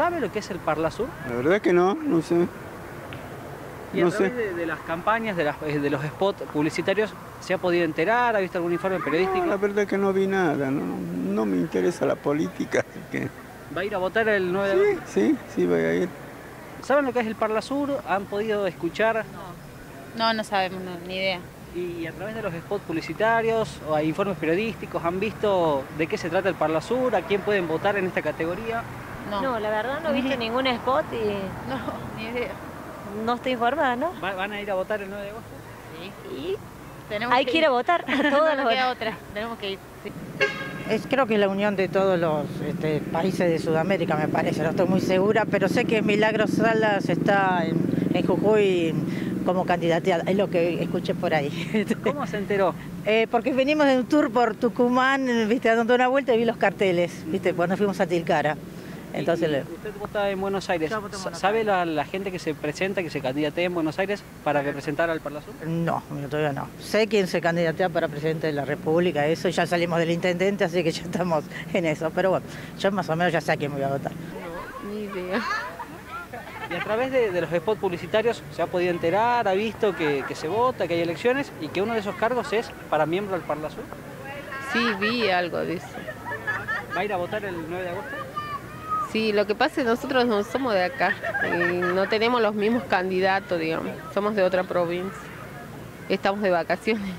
¿Sabe lo que es el Parlasur? La verdad que no, no sé. Y a través de las campañas, de los spots publicitarios, ¿se ha podido enterar? ¿Ha visto algún informe periodístico? No, la verdad que no vi nada, no me interesa la política, así que... ¿Va a ir a votar el 9 de agosto? Sí, voy a ir. ¿Saben lo que es el Parlasur? ¿Han podido escuchar? No sabemos, ni idea. Y a través de los spots publicitarios o hay informes periodísticos, ¿han visto de qué se trata el Parlasur? ¿A quién pueden votar en esta categoría? No, la verdad no he visto ningún spot y No, ni idea. no estoy informada, ¿no? ¿Van a ir a votar el 9 de agosto? Sí. Y Tenemos hay que ir a votar, a todos no los queda otra, tenemos que ir. Sí. Creo que es la unión de todos los países de Sudamérica, me parece, no estoy muy segura, pero sé que Milagros Salas está en Jujuy como candidata, es lo que escuché por ahí. ¿Cómo se enteró? Porque venimos de un tour por Tucumán, viste, dando una vuelta y vi los carteles, viste, cuando fuimos a Tilcara. Entonces, ¿Usted vota en Buenos Aires? Yo voto en Buenos ¿Sabe la gente que se presenta, que se candidatea en Buenos Aires para representar al Parlasur? no, todavía no. Sé quién se candidatea para presidente de la República, eso, ya salimos del intendente, así que ya estamos en eso. Pero bueno, yo más o menos ya sé a quién voy a votar. No, ni idea. Y a través de los spots publicitarios se ha podido enterar, ha visto que se vota, que hay elecciones y que uno de esos cargos es para miembro del Parlasur. Sí, vi algo de eso. ¿Va a ir a votar el 9 de agosto? Sí, lo que pasa es que nosotros no somos de acá y no tenemos los mismos candidatos, digamos. Somos de otra provincia. Estamos de vacaciones.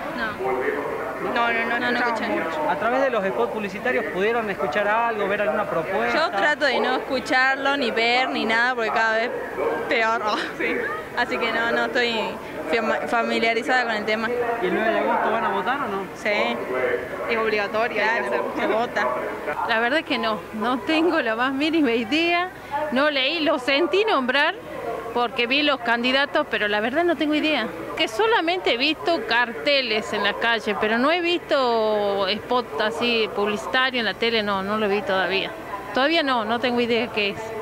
No escuché mucho. ¿A través de los spots publicitarios pudieron escuchar algo, ver alguna propuesta? Yo trato de no escucharlo, ni ver, ni nada, porque cada vez peor. Sí. Así que no estoy familiarizada con el tema. ¿Y el 9 de agosto van a votar o no? Sí, es obligatorio, se vota. La verdad es que no tengo la más mínima idea, no leí, lo sentí nombrar porque vi los candidatos, pero la verdad no tengo idea. Que solamente he visto carteles en la calle, pero no he visto spot así publicitario en la tele, no lo vi todavía. Todavía no tengo idea qué es.